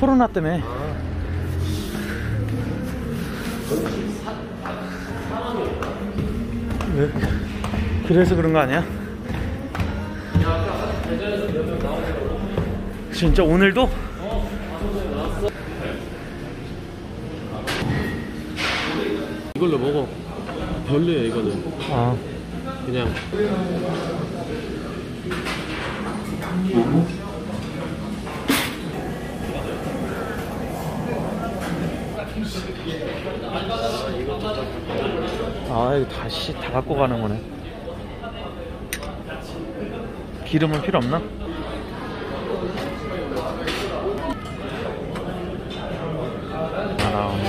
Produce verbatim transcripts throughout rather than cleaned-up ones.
코로나 때문에. 왜? 그래서 그런 거 아니야? 진짜 오늘도? 이걸로 먹어. 별로야 이거는. 아. 그냥. 아, 이거 다시 다 갖고 가는 거네. 기름은 필요 없나? 아,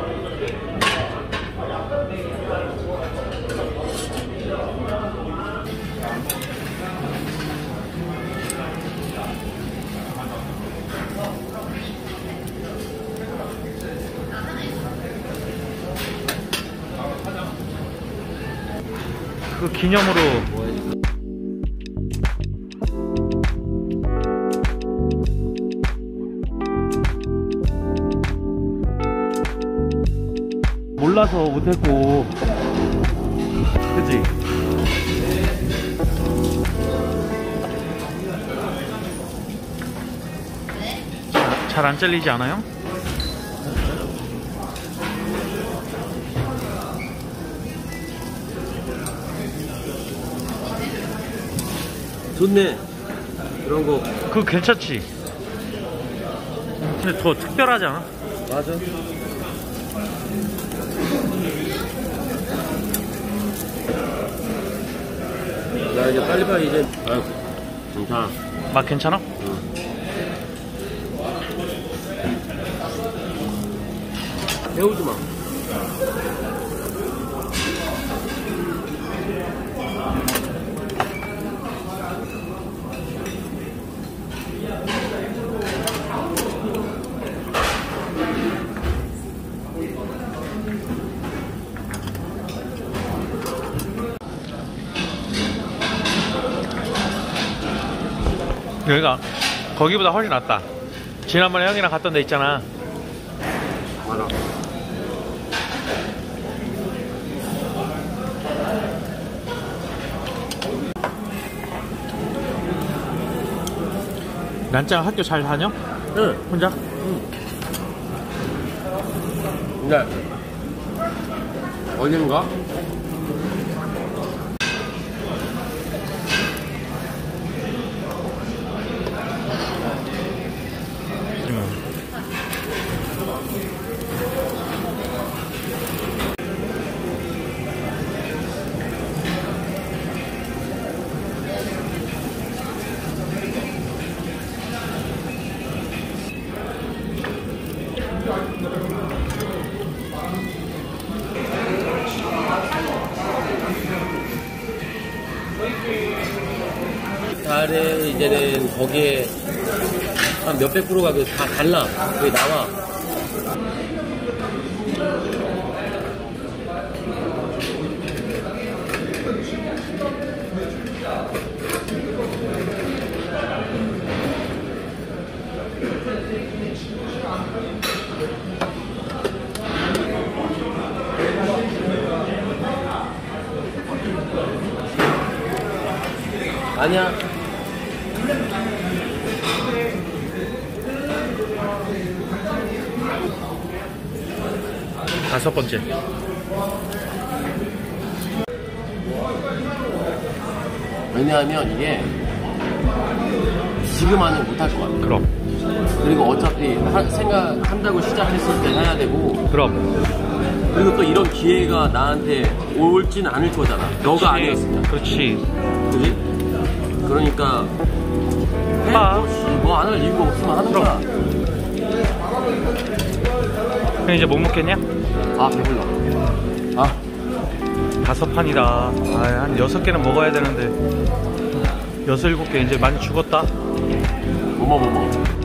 그 기념으로 몰라서 못했고, 그치? 잘 안 잘리지 않아요? 좋네. 그런 거. 그거 괜찮지? 근데 더 특별하지 않아? 맞아. 나 이제 빨리빨리 이제. 아, 괜찮아. 맛 괜찮아? 응. 배우지 마. 여기가 거기보다 훨씬 낫다. 지난번에 형이랑 갔던 데 있잖아. 맞아. 난짱 학교 잘 다녀? 응. 혼자? 응. 근데 어딘가? 달에 이제는 거기에 한 몇백 프로가 다 달라. 거기 나와. 아니야. 다섯 번째. 왜냐하면 이게 지금 하면 못할 것 같아. 그럼. 그리고 어차피 하, 생각한다고 시작했을 때 해야 되고. 그럼. 그리고 또 이런 기회가 나한테 올지는 않을 거잖아. 너가 아니었으면. 그렇지. 그지? 그러니까 아. 뭐 안 할 이유가 없으면 하는 거야. 그럼 이제 못 먹겠냐? 아, 배불러. 아, 다섯 판이다. 아, 한 여섯 개는 먹어야 되는데 여섯 일곱 개 이제 많이 죽었다. 뭐 먹어, 뭐 먹어.